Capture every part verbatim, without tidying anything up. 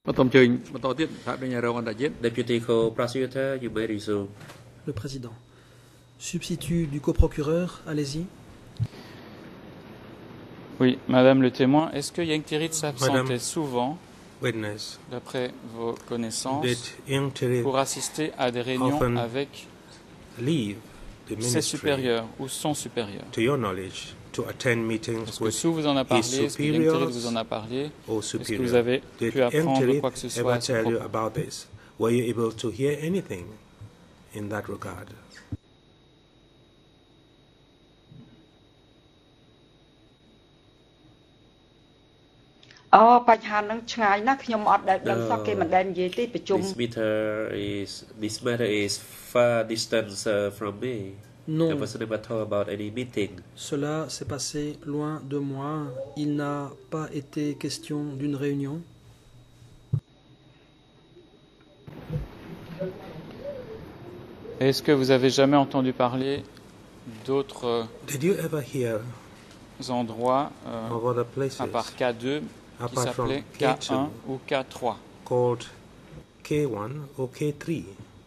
Deputy Co-Prosecutor, you may resume. Le président. Substitut du coprocureur, allez-y. Oui, Madame le témoin, est-ce que Yang Thierry s'absentait souvent, d'après vos connaissances, pour assister à des réunions avec ses supérieurs ou son supérieur? Est-ce que Sue vous en a parlé? Est-ce que Yang Thierry vous en a parlé? Est-ce que vous avez pu apprendre quoi que ce soit à ce propos? Were you able to hear anything in that regard? Oh, this matter is this matter is far distance uh, from me. Non. I wasn't able to talk about any meeting. Cela s'est passé loin de moi. Il n'a pas été question d'une réunion. Est-ce que vous avez jamais entendu parler d'autres endroits euh, à part K deux qui s'appelaient K un ou K trois? Called K one or K three.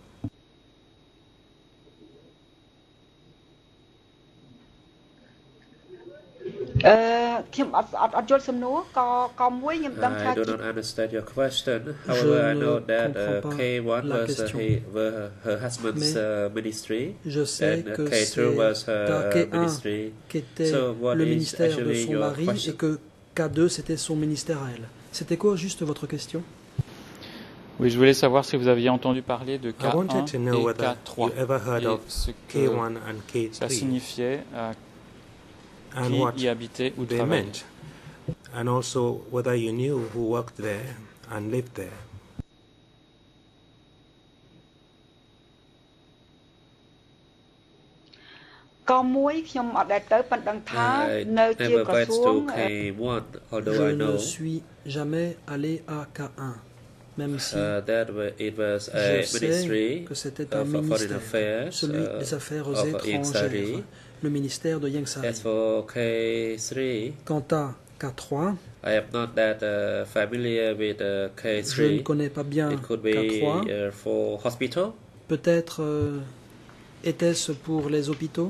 Uh, I do not understand your question. However, I know that uh, K one was uh, he, her, her husband's uh, ministry, je sais and que K two was her K un ministry. Qui était so what le is ministère de son mari question? et que K deux c'était son ministère à elle. C'était quoi juste votre question? Oui, je voulais savoir si vous aviez entendu parler de K un et K trois et ce que ça signifiait à and qui what y habitait ou they travaillait. meant, and also whether you knew who worked there and lived there. I never went to K one, although Je I know ne suis jamais allé à K un, même si uh, that it was a je ministry sais que c'était uh, un for foreign ministère, affairs, celui uh, des affaires of étrangères, Ingsari. le ministère de Yang Sari. As for K three, Quant à K trois, I am not that uh, familiar with uh, K je three. ne connais pas bien It could K be trois. uh, for hospital. Peut-être euh, était-ce pour les hôpitaux?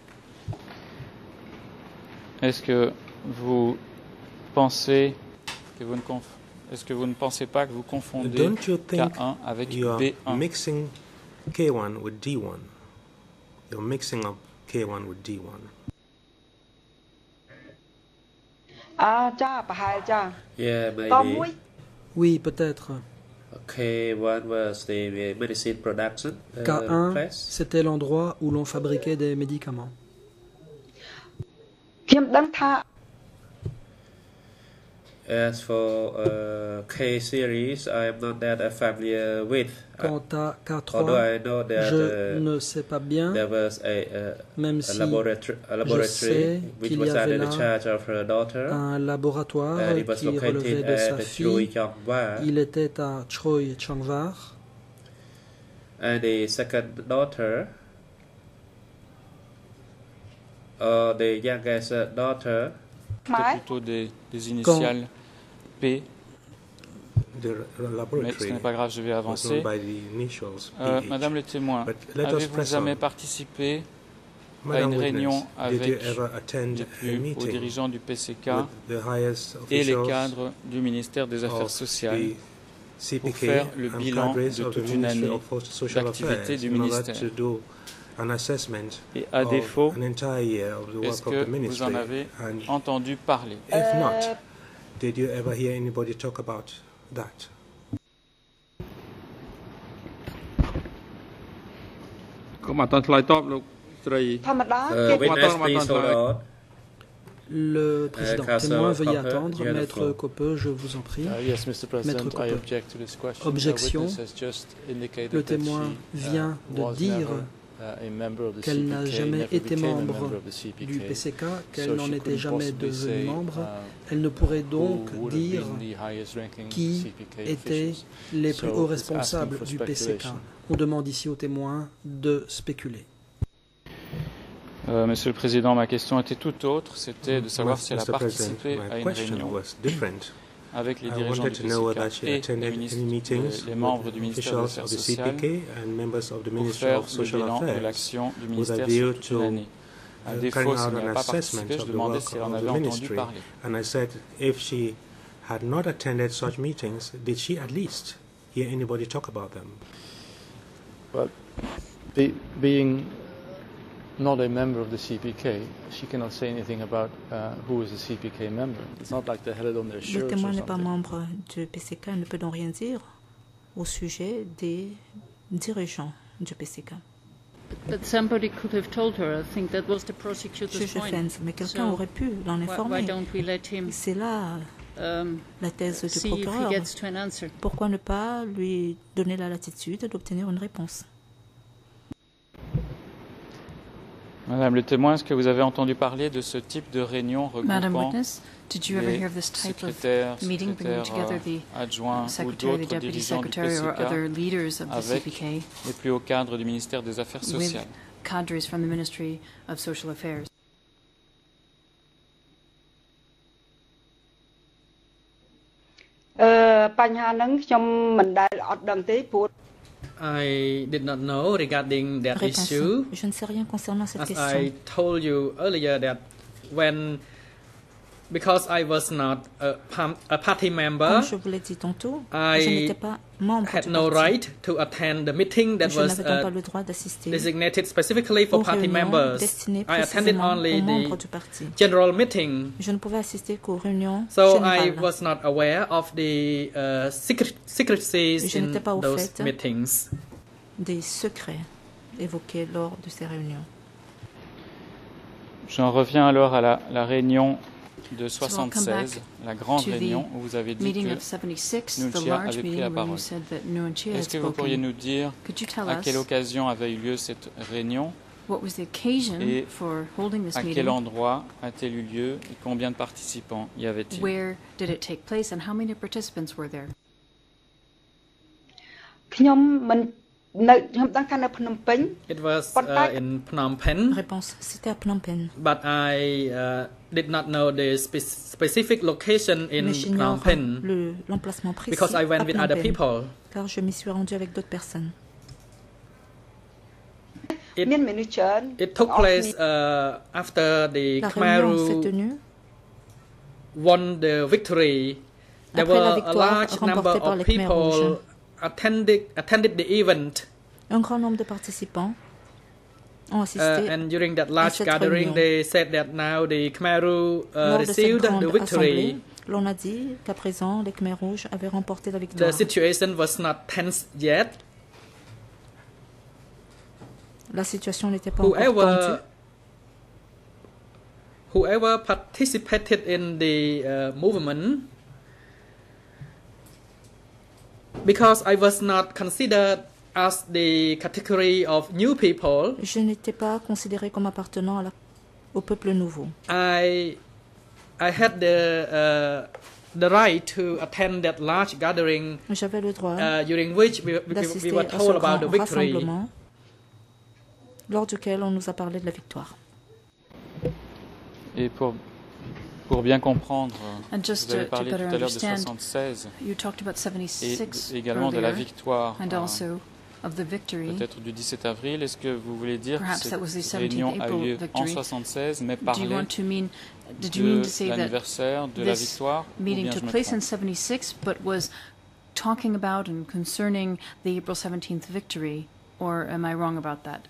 Est-ce que vous pensez que vous ne conf... Est-ce que vous ne pensez pas que vous confondez Don't you K think un avec you're B un? mixing K one with D one? You're mixing up K one with D one. Yeah, maybe. Oui, peut-être. K one was the medicine production uh, K un, place. c'était l'endroit où l'on fabriquait des médicaments. As for uh, K series, I am not that familiar with. Quant à K Although trois, I know that je uh, ne sais pas bien, there was a, uh, même a si laboratory, a je laboratory sais which qu'il y was avait under the là charge of her daughter. un laboratoire And it was qui relevait located de sa at fille. Choi Kyong-wa. Il était à Choi Changvar. And the second daughter, or the youngest daughter, C'était plutôt des, des initiales P, The mais ce n'est laboratory pas grave, je vais was avancer. known by the initials Euh, P H. Madame le témoin, But let us avez-vous press jamais on. participé à Madam une réunion Witness, did you avec ever attend les a plus hauts meeting dirigeants du P C K with the highest et les officials cadres du ministère des Affaires of sociales the C P pour K faire le and bilan cadres de of the toute une Ministry année of Social d'activité Affairs du in order ministère? to do an assessment Et à of défaut, an entire year of the est-ce work of que the vous ministry? en avez And entendu parler? if not, did you ever hear anybody talk about that? uh, witness, please hold on. Le président Council témoin, veuillez Copper, attendre. you have the Maître floor. Copeux, je vous en prie. Uh, yes, Mister President, Maître I Copeux. object to this question. Objection. The witness has just indicated Le that témoin she, uh, vient de was dire never, uh, a member of the qu'elle C P n'a K, jamais never été became a membre member of the C P K. du P C K, qu'elle So n'en she était couldn't jamais possibly devenue say, membre. uh, Elle ne pourrait who donc would have dire been the highest ranking qui C P K étaient officials. les plus So hauts it's asking responsables for du P C K. speculation. On demande ici aux témoins de spéculer. Euh, Monsieur le Président, ma question était tout autre, c'était de savoir si elle a Mister President, participé my à une question réunion was different. avec les dirigeants du P C K et les, ministres, les membres du ministère des Affaires sociales pour faire le bilan de l'action du ministère sur toute une année. À défaut, s'il n'y a pas participé, je demandais si elle en avait entendu parler. And I said, if she had not attended such meetings, did she at least hear anybody talk about them? Well, be, being not a member of the C P K, she cannot say anything about uh, who is a C P K member. It's not like they had it on their shirts. Le témoin n'est pas membre du P C K, ne peut donc rien dire au sujet des dirigeants du P C K. But somebody could have told her. I think that was the prosecutor's point. Mais quelqu'un aurait pu l'en informer. Why don't we let him, C'est là um, la thèse du see procureur. If he gets to an answer. Pourquoi ne pas lui donner la latitude d'obtenir une réponse? Madame le témoin, est-ce que vous avez entendu parler de ce type de réunion regroupant Did you ever hear of this type of meeting bringing together the secretary, the deputy secretary, or other leaders of the C P K les plus hauts cadres du ministère des Affaires sociales? With cadres from the Ministry of Social Affairs. I did not know regarding that issue. Je ne sais rien concernant cette As question. I told you earlier that when because I was not a, a party member, Comme je vous l'ai dit tantôt, I je n'étais pas membre had du no parti. right to attend the meeting that Je was n'avais donc pas uh, le droit d'assister designated specifically for aux party réunions members. destinées I attended précisément only aux membres the du parti. general meeting. Je ne pouvais assister qu'aux réunions So générales. I was not aware of the uh, secret, secrecies Je in n'étais pas au those fait meetings. des secrets évoqués lors de ces réunions. J'en reviens alors à la, la réunion de soixante-seize, la grande réunion où vous avez dit que Nuncia avait pris la parole. Est-ce que vous pourriez nous dire à quelle occasion avait eu lieu cette réunion et à quel endroit a-t-elle eu lieu et combien de participants y avait-il? Where did it take place and how many participants were there? It was uh, in Phnom Penh. Réponse, c'était à Phnom Penh. But I uh, did not know the spe specific location in Phnom Penh le, l'emplacement précis because I went with other people. Car je m'y suis rendu avec d'autres personnes. It, it took place uh, after the La Khmer won the victory. There Après were a large number of people attended attended the event. Un grand nombre de participants ont assisté uh, and during that large à cette gathering, réunion. they said that now the Khmer uh, received the victory. L'on a dit qu'à présent, les Khmer rouges avaient remporté la victoire. The situation was not tense yet. La situation n'était pas encore tendue. Whoever participated in the uh, movement, because I was not considered as the category of new people, je n'étais pas considéré comme appartenant à la, au peuple nouveau. I, I had the, uh, the right to attend that large gathering J'avais le droit uh, during which we, we, we were told about the victory. Lors duquel on nous a parlé de la victoire. Et pour, pour bien comprendre, And just vous avez to, parlé to tout à l'heure de soixante-seize you talked about seventy-six et également earlier, de la victoire and also of the victory. peut-être du dix-sept avril. Est-ce que vous voulez dire Perhaps que cette réunion a eu lieu en soixante-seize, mais parler de l'anniversaire de la victoire, ou bien je took me place in trompe? seventy-six, but was talking about and concerning the April seventeenth victory, or am I wrong about that?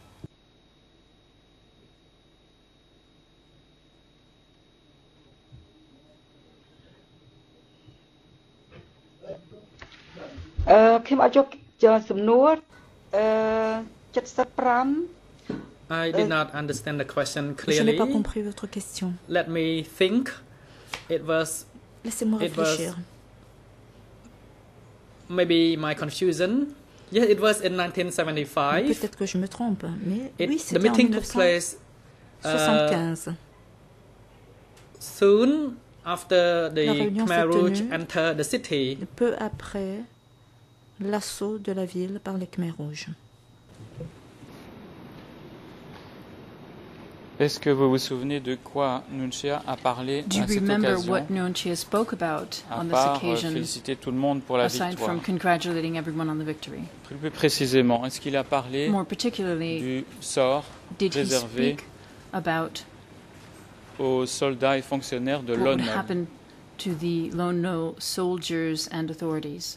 Uh, I did not understand the question Je n'ai clearly. pas compris votre question. Let me think. It was. Laissez-moi It was réfléchir. maybe my confusion. Yeah, it was in nineteen seventy-five. Peut-être que je me trompe, mais It, oui, the c'était en meeting mille took neuf cent place uh, soixante-quinze. soon after La the réunion Khmer s'est Rouge tenue entered the city. peu après l'assaut de la ville par les Khmer rouges. Est-ce que vous vous souvenez de quoi Nunchia a parlé à cette occasion, à part féliciter tout le monde pour la victoire? Plus précisément, est-ce qu'il a parlé du sort réservé aux soldats et fonctionnaires de Lone Nol? To the Lone Nol soldiers and authorities.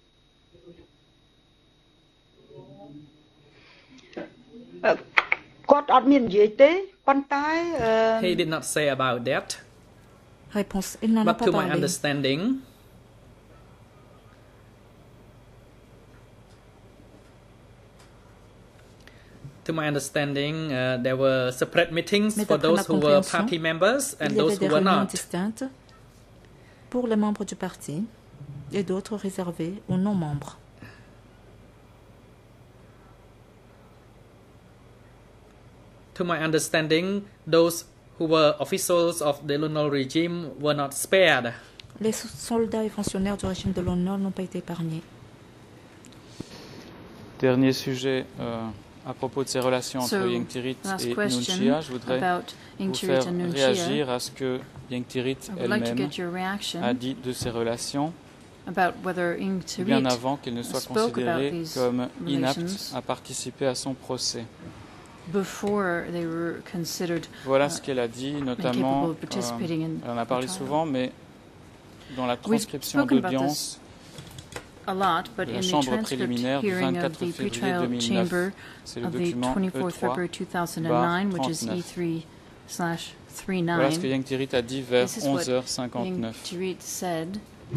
Uh, He did not say about that. Réponse, il n'en a But pas to my parlé. understanding, to my understanding, uh, there were separate meetings Mais for d'après ma those who were compréhension, party members and il y avait those des who were réunions not. distinctes pour les membres du parti et d'autres réservées aux non-membres. To my understanding, those who were officials of the Lone Nol regime were not spared. Les soldats et fonctionnaires du régime de Lone Nol n'ont pas été épargnés. Dernier sujet euh, à propos de ces relations So, entre Yang Tirit last et question Nunchia. Je voudrais about vous Yang Tirit faire and Nunchia. réagir à ce que Yang Tirit I would like to elle-même get your reaction a dit de ces relations, about whether Yang bien Tirit avant qu'elle ne soit spoke about considérée these comme inapte relations à participer à son procès. before they were considered Voilà uh, ce qu'elle a dit, incapable notamment, of participating euh, in elle en a parlé the trial. souvent, mais dans la We've transcription spoken about d'audience a lot, but de la in the chambre transcript préliminaire du hearing of vingt-quatre the février pretrial deux mille neuf, chamber c'est le of the document twenty-fourth E trois February two thousand barre nine, which is E trente-neuf. three slash Voilà ce que thirty-nine. Yang Tirit a dit vers This is what onze heures Yang cinquante-neuf. Tirit said.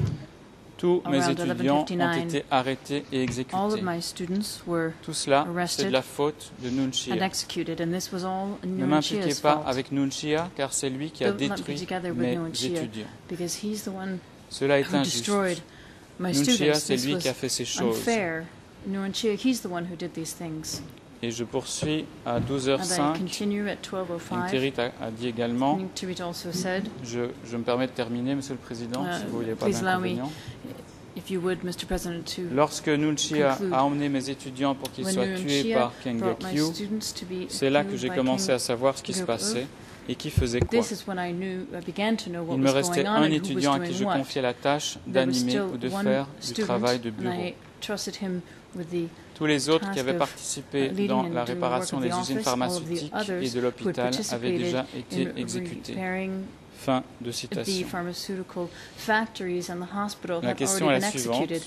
Tous mes Around étudiants ont eleven fifty-nine, été arrêtés et All of exécutés. my students were Tout cela, c'est arrested de la faute de and Nunchia. executed, and this was all Ne m'impliquez Nunchia's pas fault. avec Nunchia, car c'est lui qui a Don't lump me détruit together with mes Nunchia, étudiants. because he's the one Cela est who injuste. destroyed my Nunchia, students. c'est This lui was qui a fait ces choses. unfair. Nunchia, he's the one who did these things. Et je poursuis à douze heures And I cinq. continue at twelve oh Yang five. Tirit a, a dit également, Yang Tirit also said, je, je me permets de terminer, Monsieur le Président, Uh, si vous voulez pas please allow me, d'inconvénient. if you would, Mister President, to Lorsque Nunchia conclude. a emmené mes étudiants pour qu'ils When soient tués Nunchia par Ken brought my Gekyu, students to be c'est là que killed j'ai by commencé King à savoir ce qui se Gekyu, passait et qui faisait quoi. This is when I knew, I began to know what Il me was restait going on un and who was étudiant à qui doing je what. confiais la tâche There was d'animer still ou de one faire du student, travail de and bureau. I trusted him with the Tous les autres qui task avaient of participé leading dans and la doing réparation work des of the usines office, all of the pharmaceutiques others et de who had l'hôpital avaient participated déjà été in exécutés. repairing Fin de the citation. pharmaceutical factories and the hospital La have question already est la been suivante. executed.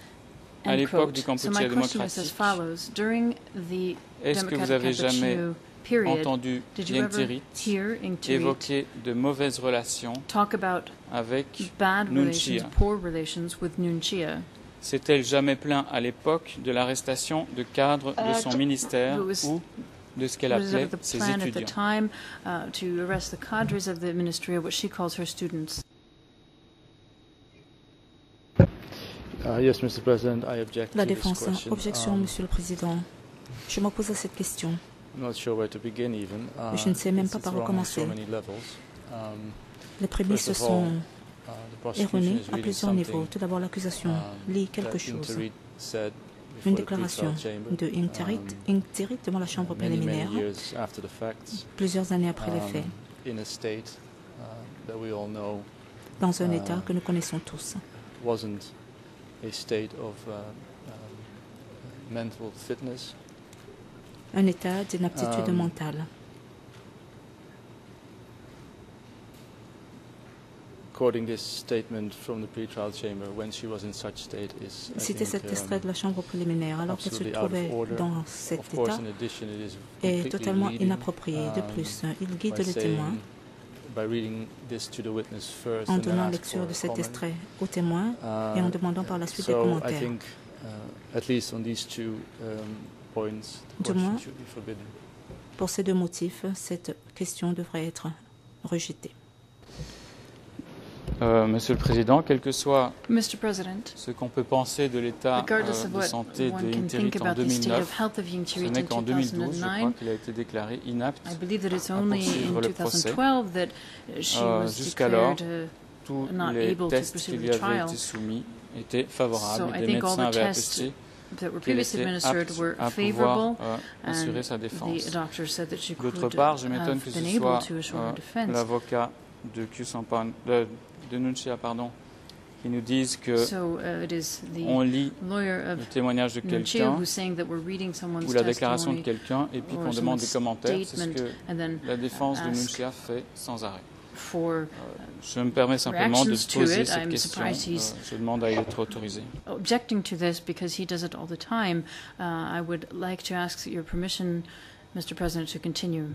À End l'époque du quote. So my Kampuchea question is as démocratique, follows. During the est-ce que vous democratic avez jamais Kampuchea period, entendu did you Yang ever Tirit hear Yang Tirit évoquer de mauvaises relations talk about avec bad relations, Nunchia? poor relations with Nunchia? S'est-elle jamais plaint à l'époque de l'arrestation de cadres de Uh, son ministère was- ou de ce qu'elle Was it appelait ever the ses plan at the étudiants? time uh, to arrest the cadres of the ministry, or what she calls her students? Uh, yes, Mister President, I object La to this défense, question. objection, Um, Monsieur le Président. Je m'oppose à cette question. I'm not sure where to begin even. Uh, Je ne sais même it's- pas it's par où wrong on so commencer. many levels. Um, Les prémices first of sont all, uh, the prosecution erronées is à reading plusieurs niveaux. something, Tout d'abord, l'accusation um, lit quelque that chose. Intirit said Une before the déclaration pretrial chamber, de Yang Tirit, um, Yang Tirit devant la chambre many, many préliminaire, years after the facts, plusieurs années après les um, faits, in a state uh, that we all know dans un uh, état que nous connaissons tous. wasn't a state of uh, um, mental fitness. Un état d'inaptitude Um, mentale. Quoting this statement from the pretrial chamber when she was in such state is, I Citer think, cet um, extrait de la chambre préliminaire alors qu'elle se absolutely out of trouvait order. dans cet Of course, état in addition, it is est completely totalement leading, inapproprié. De um, plus, il guide by les saying- témoins by reading this to the witness first en and then donnant ask lecture for de a cet comment. extrait aux témoins Uh, et en demandant par la suite des so I commentaires. think, uh, at least on these two um, points, the Du question moins, should be forbidden. Pour ces deux motifs, cette question devrait être rejetée. Euh, Monsieur le Président, quel que soit Mister President, ce qu'on peut penser de l'état regardless euh, of de what santé one de can Yang think Tirit en about the state deux mille neuf, of health of Yang ce Tirit n'est in qu'en deux mille douze, je crois, 2009, qu'il a été déclaré inapte I believe that it's à only poursuivre in le procès. twenty twelve that she Euh, was Jusqu'alors, declared uh, tous not les able to tests pursue qui the lui avaient trial. été soumis étaient So favorables. I Des think all médecins the avaient tests attesté that were previously administered were favorable, and the doctor said that she could D'autre part, je m'étonne have que been ce able soit to assure her euh, defense. l'avocat de Q Sampan, de, de Nunchia, pardon, qui nous disent que So, uh, it is the on lit lawyer of le témoignage de Nunchia quelqu'un who's saying that we're reading someone's ou la déclaration de testimony quelqu'un et puis or qu'on demande des someone's commentaires. C'est ce statement que and then la défense de ask Nunchia fait sans arrêt. for Euh, je me permets simplement de reactions to poser it. cette I'm question. surprised he's Euh, je demande à y être autorisé. objecting to this because he does it all the time. Uh, I would like to ask your permission, Mister President, to continue.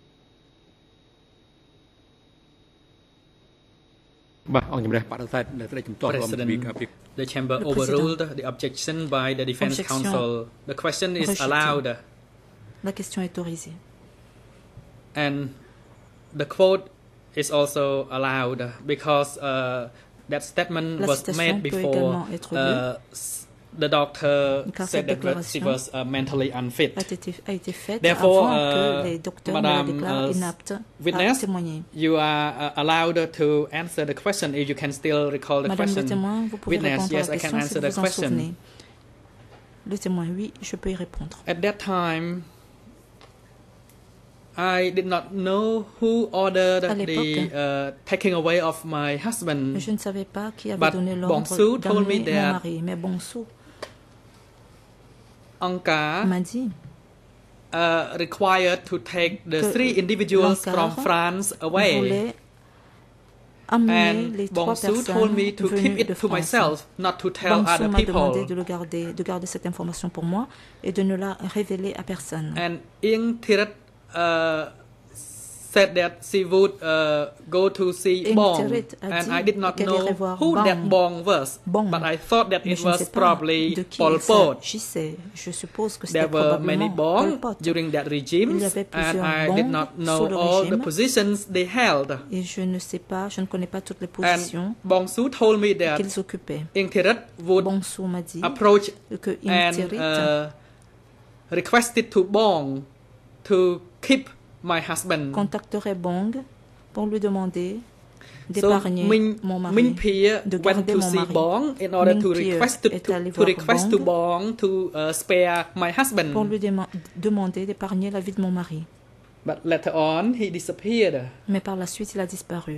President, the chamber overruled the objection by the defense Objection counsel. The question is rejetée. allowed, La question est autorisée. and the quote is also allowed because uh, that statement La was citation made peut before également être lue. uh, s- the doctor Car said cette that she déclaration was uh, mentally unfit. a été, a été faite Therefore, avant uh, que les docteurs ne la Madame déclarent uh, inapte à witness, témoigner. you are uh, allowed to answer the question if you can still recall the Madame le question. témoin, vous pouvez Witness, répondre yes, à la I can question si answer vous the vous en question. souvenez. Le témoin, oui, je peux y répondre. At that time, I did not know who ordered À the l'époque, uh, taking away of my husband. Je ne savais pas qui avait But donné Bongsu l'ordre told me d'amener mon that mari, mais Bongsu Angkar m'a dit uh, required to take the que three individuals from l'Ankar France away. voulait amener And les trois Bongsu told me personnes to keep venues it de to France. myself, not to tell Bongsu other m'a demandé people. de, le garder, de garder cette information pour moi et de ne la révéler à personne. And Ing Thirat uh, said that she would uh, go to see Ing Bong, Thirit a and dit I did not qu'elle know irait voir who that Bong. Bong was, Bong. but I thought that Mais it je ne was sais pas probably de qui Pol il Pot. s'agissait. Je suppose que c'était There were many probablement Pol Bong Pot. during that Il regime, y avait and plusieurs I Bong did not sous know le all the régime. positions they held. Et je ne sais pas, je ne connais pas toutes les positions And Bongsu told me that qu'ils occupaient. Ing Thirat would Bongsu m'a dit approach que Ing and Thirit uh, requested to Bong to keep my husband. contacterait Bong pour lui demander So d'épargner Minh, mon mari, Minh Pia de went garder to mon see mari. Bong in order Minh to Pia request to, est to, allé to voir request to Bong Bong to uh, spare my husband. pour lui déma- demander d'épargner la vie de mon mari. But later on, he disappeared. Mais par la suite, il a disparu.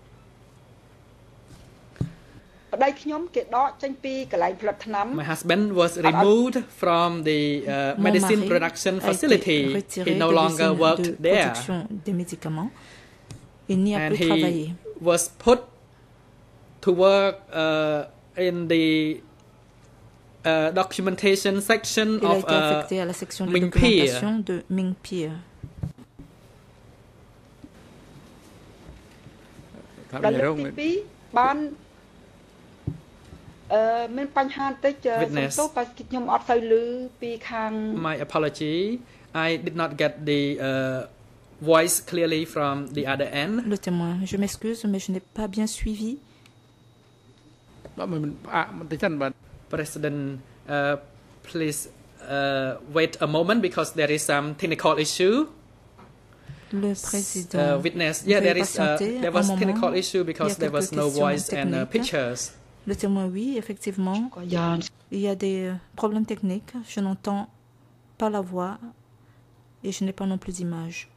My husband was removed from the uh, Mon medicine mari production a été facility. retiré He no de longer l'usine worked de there. production des médicaments. Il n'y a And plus he travaillé. was put to work uh, in the uh, documentation section Il a of été uh, affecté à la section de Minh Pia. documentation de Minh Pia. ដល់លើកទីពីរបានអឺមានបញ្ហាបន្តិចសំទោសបើខ្ញុំអត់សូវឮពីខាង My apology. I did not get the uh, voice clearly from the other end. Le témoin, je m'excuse, mais je n'ai pas bien suivi. President, uh, please uh, wait a moment because there is some technical issue. Le président. Uh, witness, yeah, there is uh, there was un moment. technical issue because there was no voice and uh, pictures. Le témoin, oui, effectivement, il y a des problèmes techniques. Je n'entends pas la voix et je n'ai pas non plus d'image.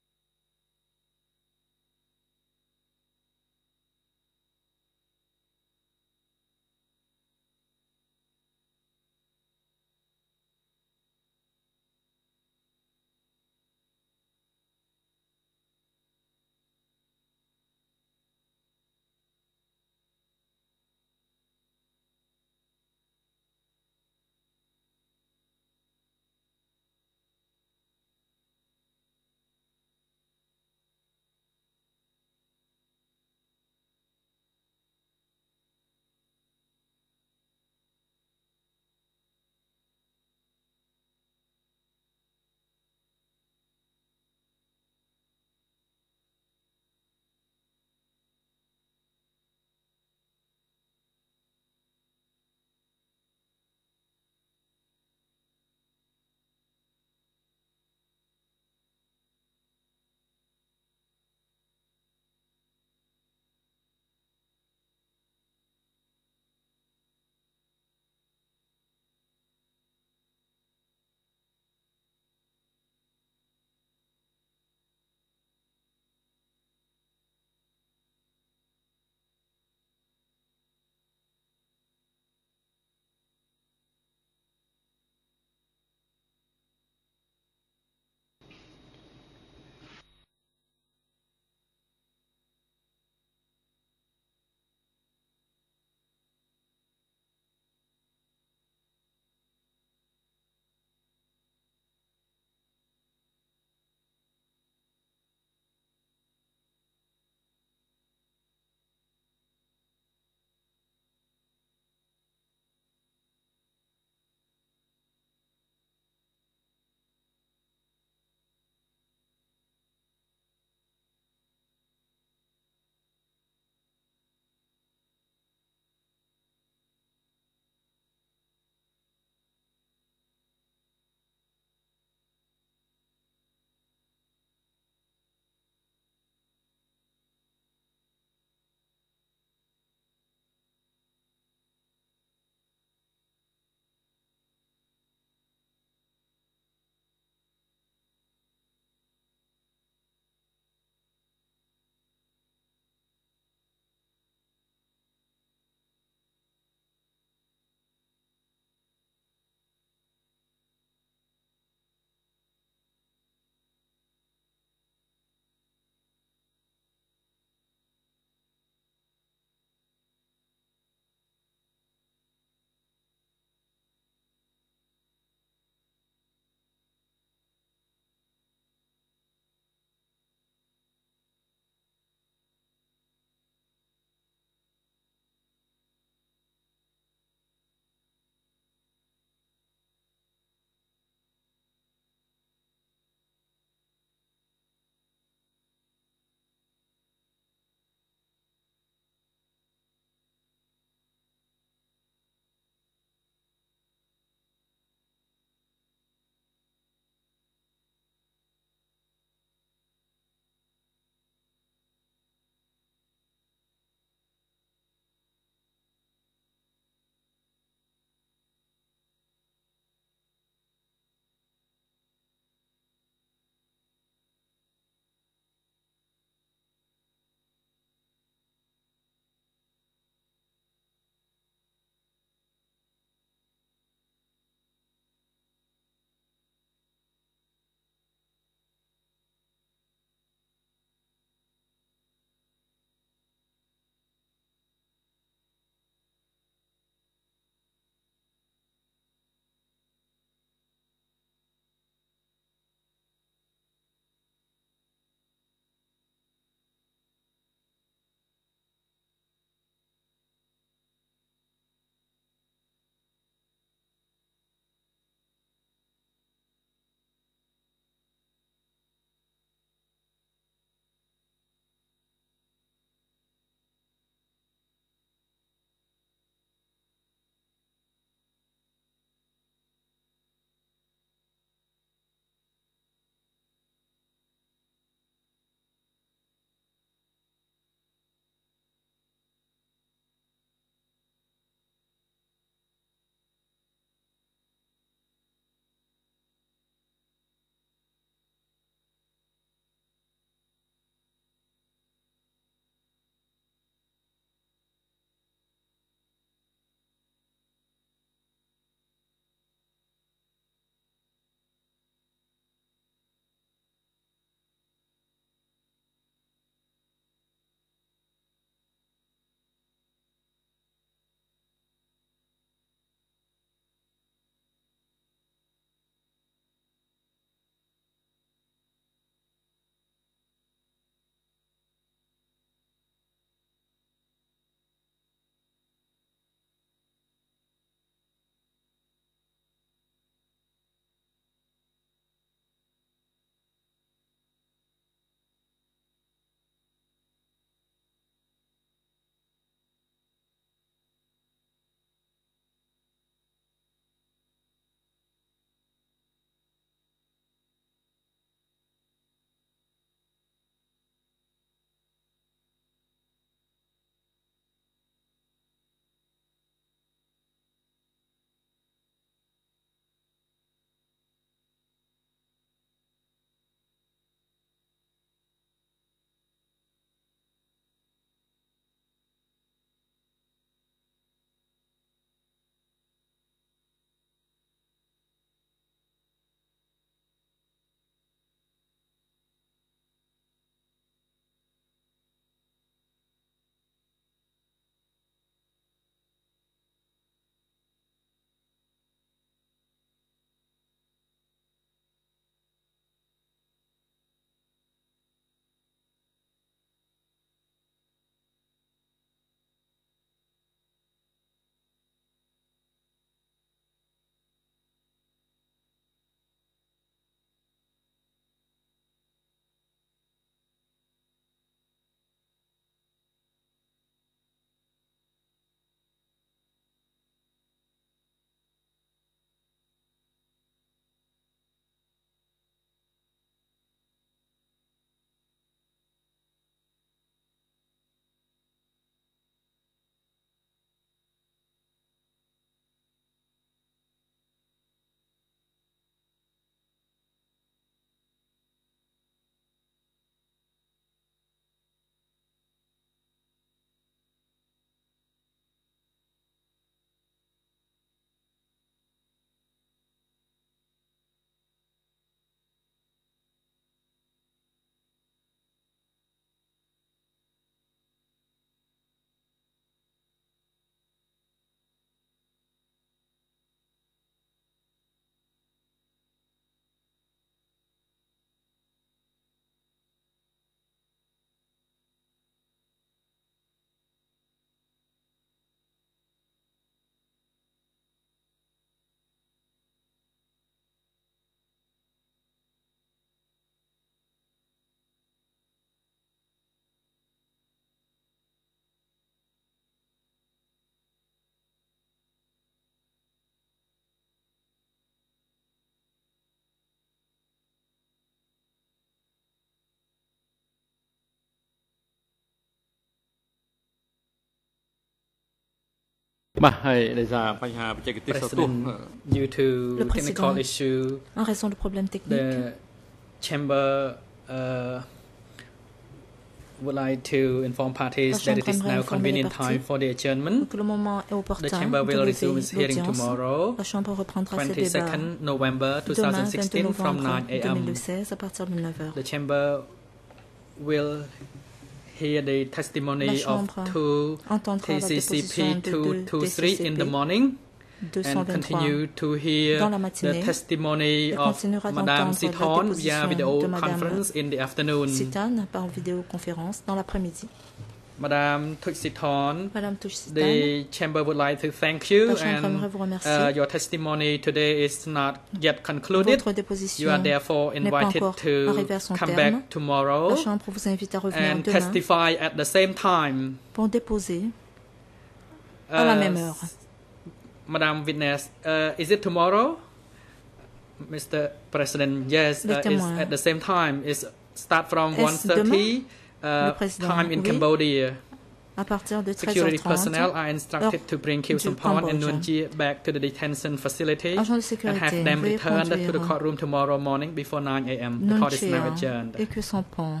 President, due to technical issue, en raison de problèmes techniques, the chamber uh, would like to inform parties that it is now convenient time for the adjournment. The chamber will resume its hearing tomorrow, twenty-second November twenty sixteen, from nine A M The chamber will hear the testimony of two T C C P two twenty-three in the morning and continue to hear the testimony of Madame Siton via video conference in the afternoon. par vidéoconférence dans l'après-midi. Madame Tuxiton, the chamber would like to thank you, and uh, your testimony today is not yet concluded. You are therefore invited to come back tomorrow and testify at the same time. Pour déposer à la même heure. Madame Witness, uh, is it tomorrow? Mister President, yes, uh, it's at the same time. It's start from one thirty. Uh, time in oui. Cambodia. À partir de Security personnel are instructed to bring Khieu Samphan and Nuon Chea back to the detention facility and have them returned to the courtroom tomorrow morning before nine A M The court is now adjourned. Et Khieu Samphan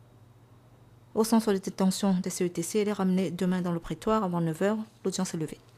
au centre de détention des C E T C, elle est ramenée demain dans le prétoire avant neuf heures. L'audience est levée.